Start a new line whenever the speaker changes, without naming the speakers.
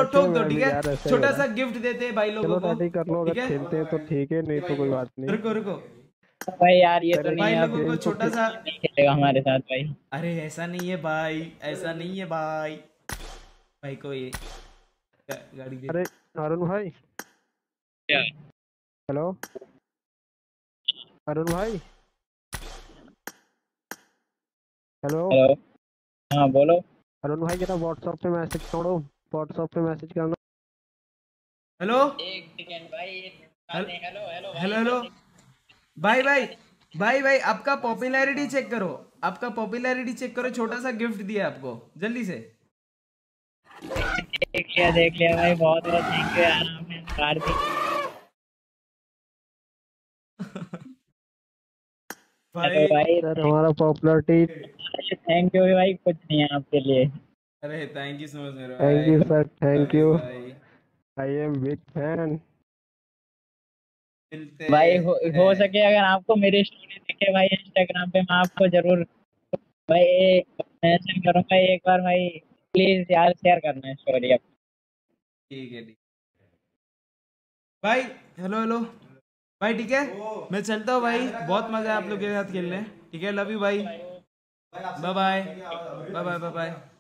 ठोक दो,
मैं
ठीक
भी यार
है।
ऐसे ही हो
छोटा
रहा
सा
है।
गिफ्ट देते हैं भाई लोगों
चलो
को,
डैडी कर लो,
ठीक
अगर
है।
खेलते हैं तो ठीक है, नहीं तो कोई बात नहीं।
रुको रुको,
भाई यार ये तो
पहले
नहीं
भाई
है, अब
लोगों को
गेम तो
छोटा सा।
नहीं खेलेगा हमारे साथ भाई।
अरे ऐसा नहीं है भाई, ऐसा नहीं है भाई। भाई को ये गाड़ी दे।
अरे अरुण भाई,
क्या?
हेलो अरुण भाई, हेलो
हेलो, हाँ बोलो।
अरुण भाई, जरा व्हाट्सएप पे मैसेज छोड़ो, व्हाट्सएप पे मैसेज करना।
हेलो
एक सेकंड भाई,
हेलो
हेलो हेलो भाई,
हेलो हेलो भाई भाई भाई भाई, आपका पॉपुलैरिटी चेक करो, आपका पॉपुलैरिटी चेक करो, छोटा सा गिफ्ट दिया आपको, जल्दी से।
देख लिया भाई, बहुत बहुत थैंक यू यार, आपने कार दी। हेलो
भाई
भाई,
सर हमारा पॉपुलरिटी।
थैंक यू भाई, कुछ नहीं है आपके लिए।
अरे थैंक यू सो मच मेरे
थैंक
भाई,
you sir, thank
love you
you.
भाई।
I am big fan.
मिलते
भाई हो
हैं।
सके अगर आपको मेरी स्टोरी दिखे भाई इंस्टाग्राम पे, मैं आपको जरूर भाई मेंशन करूंगा एक बार भाई। प्लीज यार शेयर करना स्टोरी अब।
ठीक है, ठीक भाई। हेलो हेलो भाई, ठीक है। मैं चलता हूँ भाई, बहुत मजा है आप लोग के साथ खेलने, ठीक है। लव यू भाई, bye bye bye bye bye bye.